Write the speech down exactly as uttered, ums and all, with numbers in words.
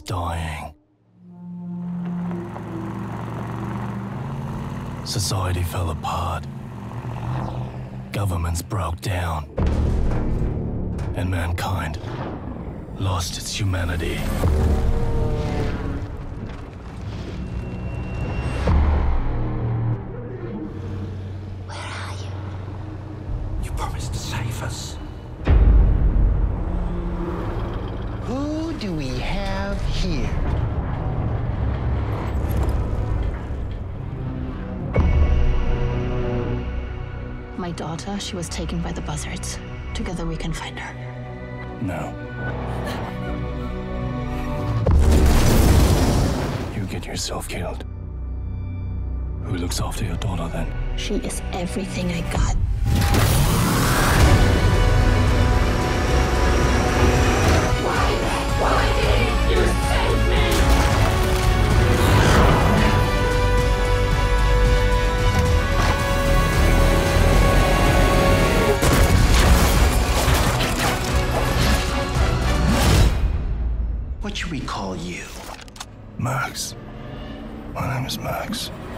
dying. Society fell apart. Governments broke down. And mankind lost its humanity. Where are you? You promised to save us. Who do we have here? My daughter, she was taken by the buzzards. Together we can find her. No. You get yourself killed. Who looks after your daughter then? She is everything I got. Why? Why didn't you save me? What should we call you? Max. My name is Max.